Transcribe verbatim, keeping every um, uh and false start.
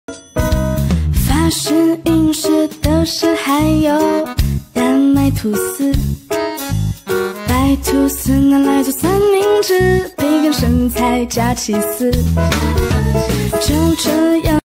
法式、英式、德式，还有丹麦吐司。白吐司拿来做三明治，培根、生菜加起司，就这样。